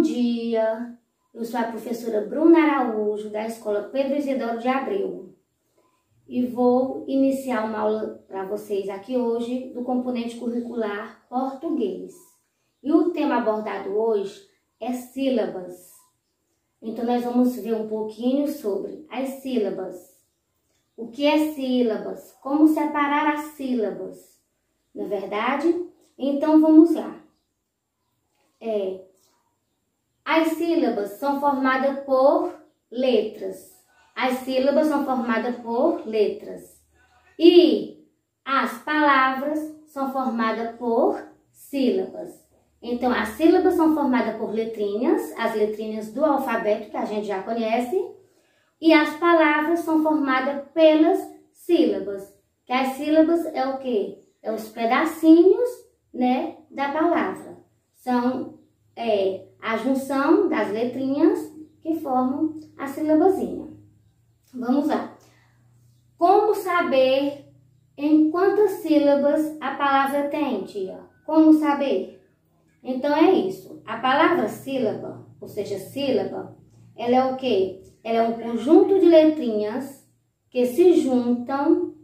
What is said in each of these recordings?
dia, eu sou a professora Bruna Araújo, da Escola Pedro Isidoro de Abreu, e vou iniciar uma aula para vocês aqui hoje do componente curricular português. E o tema abordado hoje é sílabas. Então, nós vamos ver um pouquinho sobre as sílabas. O que é sílabas? Como separar as sílabas? Não é verdade? Então, vamos lá. As sílabas são formadas por letras. As sílabas são formadas por letras. E as palavras são formadas por sílabas. Então, as sílabas são formadas por letrinhas, as letrinhas do alfabeto, que a gente já conhece. E as palavras são formadas pelas sílabas. Que as sílabas é o quê? É os pedacinhos, né, da palavra. São a junção das letrinhas que formam a sílabazinha. Vamos lá. Como saber em quantas sílabas a palavra tem, tia? Como saber? Então é isso. A palavra sílaba, ou seja, sílaba, ela é o quê? Ela é um conjunto de letrinhas que se juntam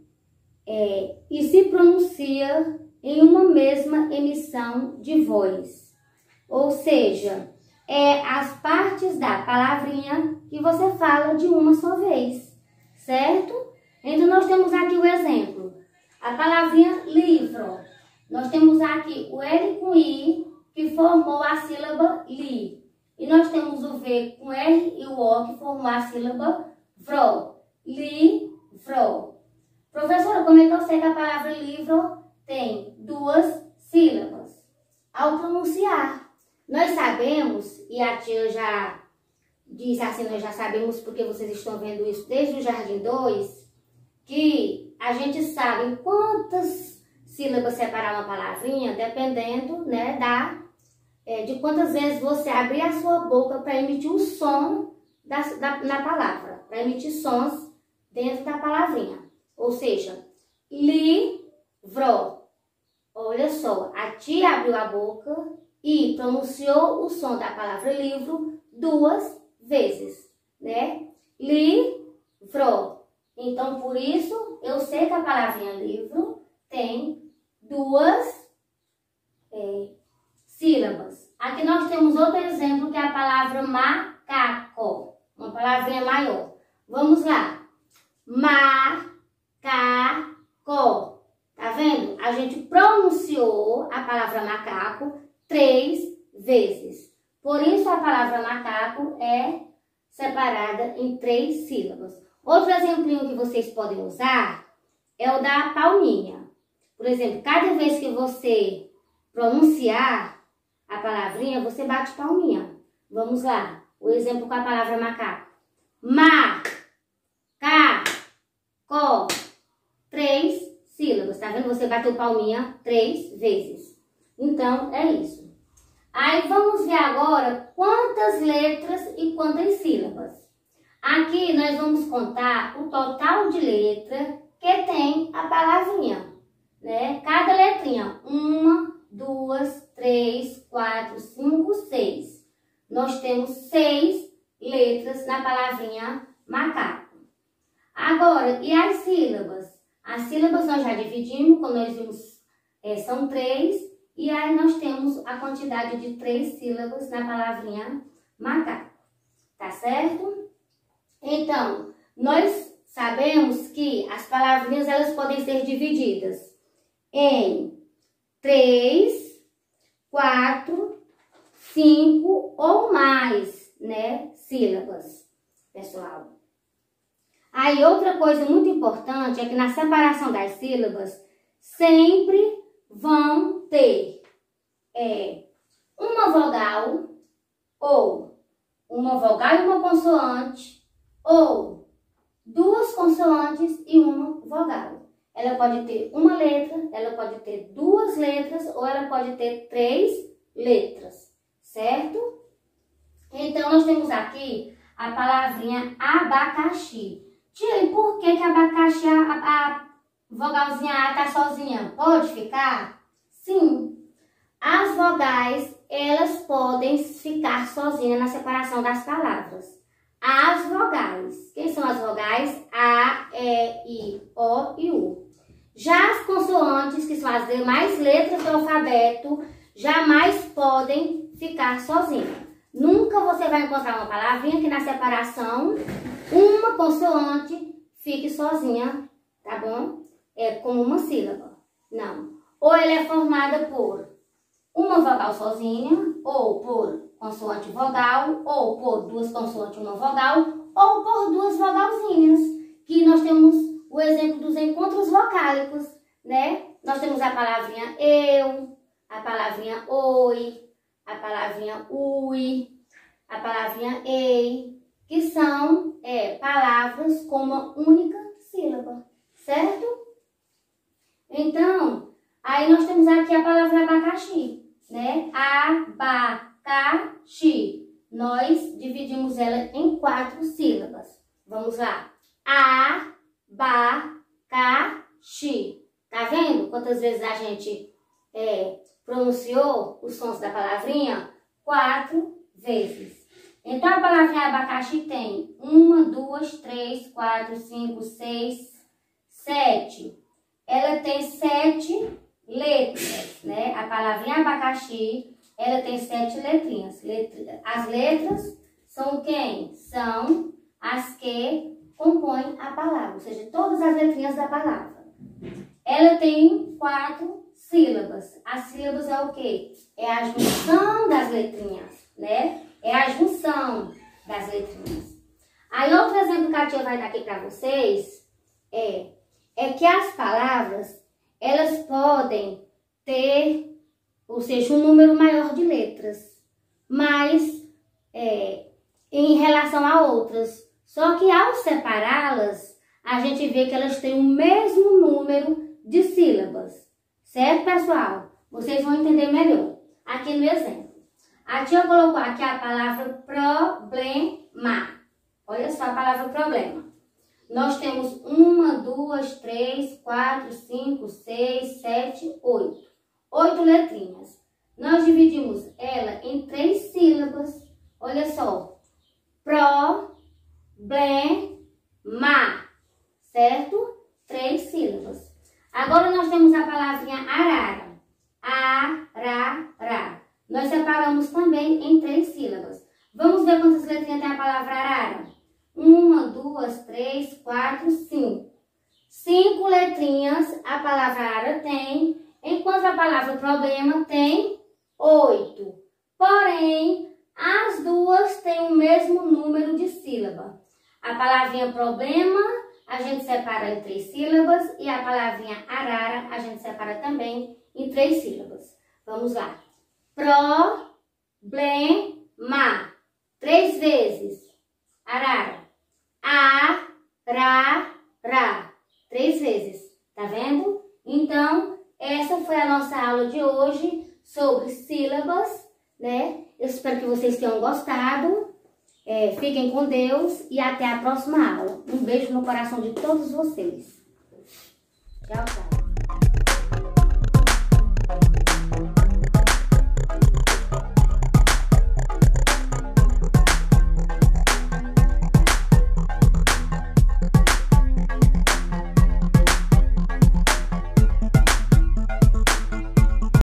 e se pronuncia em uma mesma emissão de voz. Ou seja, as partes da palavrinha que você fala de uma só vez, certo? Então, nós temos aqui o exemplo. A palavrinha livro. Nós temos aqui o L com I, que formou a sílaba li. E nós temos o V com R e o O, que formou a sílaba vro. Li, vro. Professora, como é que eu sei que a palavra livro tem duas sílabas? Ao pronunciar. Nós sabemos, e a tia já disse assim, nós já sabemos porque vocês estão vendo isso desde o Jardim 2, que a gente sabe quantas sílabas separar uma palavrinha, dependendo, né, de quantas vezes você abrir a sua boca para emitir o som na palavra, para emitir sons dentro da palavrinha. Ou seja, livro. Olha só, a tia abriu a boca e pronunciou o som da palavra livro duas vezes, né? Livro. Então, por isso, eu sei que a palavrinha livro tem duas sílabas. Aqui nós temos outro exemplo, que é a palavra macaco. Uma palavrinha maior. Vamos lá. Macaco. Tá vendo? A gente pronunciou a palavra macaco 3 vezes. Por isso, a palavra macaco é separada em 3 sílabas. Outro exemplinho que vocês podem usar é o da palminha. Por exemplo, cada vez que você pronunciar a palavrinha, você bate palminha. Vamos lá. O exemplo com a palavra macaco. Ma-ca-co. 3 sílabas. Tá vendo? Você bateu palminha 3 vezes. Então, é isso. Aí, vamos ver agora quantas letras e quantas sílabas. Aqui, nós vamos contar o total de letra que tem a palavrinha, né? Cada letrinha. 1, 2, 3, 4, 5, 6. Nós temos 6 letras na palavrinha macaco. Agora, e as sílabas? As sílabas nós já dividimos, como nós vimos, são 3. E aí nós temos a quantidade de 3 sílabas na palavrinha macaco. Tá certo? Então, nós sabemos que as palavrinhas elas podem ser divididas em 3, 4, 5 ou mais, né, sílabas, pessoal. Aí, outra coisa muito importante é que na separação das sílabas sempre vão ter uma vogal, ou uma vogal e uma consoante, ou 2 consoantes e uma vogal. Ela pode ter uma letra, ela pode ter 2 letras, ou ela pode ter 3 letras, certo? Então, nós temos aqui a palavrinha abacaxi. Tia, e por que abacaxi, a vogalzinha A tá sozinha? Pode ficar? Sim. As vogais, elas podem ficar sozinhas na separação das palavras. As vogais. Quem são as vogais? A, E, I, O e U. Já as consoantes, que são as demais letras do alfabeto, jamais podem ficar sozinhas. Nunca você vai encontrar uma palavrinha que na separação, uma consoante fique sozinha, tá bom? É como uma sílaba. Não. Ou ela é formada por uma vogal sozinha, ou por consoante vogal, ou por duas consoantes e uma vogal, ou por duas vogalzinhas, que nós temos o exemplo dos encontros vocálicos, né? Nós temos a palavrinha eu, a palavrinha oi, a palavrinha ui, a palavrinha ei, que são palavras com uma única sílaba, certo? Então, aí nós temos aqui a palavra abacaxi, né? Abacaxi. Nós dividimos ela em 4 sílabas. Vamos lá. Abacaxi. Tá vendo quantas vezes a gente pronunciou os sons da palavrinha? 4 vezes. Então, a palavrinha abacaxi tem 1, 2, 3, 4, 5, 6, 7. Ela tem 7 letras, né? A palavrinha abacaxi, ela tem 7 letrinhas. As letras são quem? São as que compõem a palavra, ou seja, todas as letrinhas da palavra. Ela tem 4 sílabas. As sílabas é o quê? É a junção das letrinhas, né? É a junção das letrinhas. Aí, outro exemplo que a tia vai dar aqui para vocês é que as palavras, elas podem ter, ou seja, um número maior de letras, mas em relação a outras. Só que ao separá-las, a gente vê que elas têm o mesmo número de sílabas. Certo, pessoal? Vocês vão entender melhor aqui no exemplo. A tia colocou aqui a palavra problema. Olha só a palavra problema. Nós temos 1, 2, 3, 4, 5, 6, 7, 8. 8 letrinhas. Nós dividimos ela em 3 sílabas. Olha só. Problema. Certo? 3 sílabas. Agora nós temos a palavrinha arara. Arara. Nós separamos também em 3 sílabas. Vamos ver quantas letrinhas tem a palavra arara. 1, 2, 3, 4, 5. 5 letrinhas a palavra arara tem, enquanto a palavra problema tem 8. Porém, as duas têm o mesmo número de sílaba. A palavrinha problema a gente separa em 3 sílabas e a palavrinha arara a gente separa também em 3 sílabas. Vamos lá. Problema. 3 vezes. Arara. Arara. 3 vezes. Tá vendo? Então, essa foi a nossa aula de hoje sobre sílabas, né? Eu espero que vocês tenham gostado. Fiquem com Deus e até a próxima aula. Um beijo no coração de todos vocês. Tchau, tchau.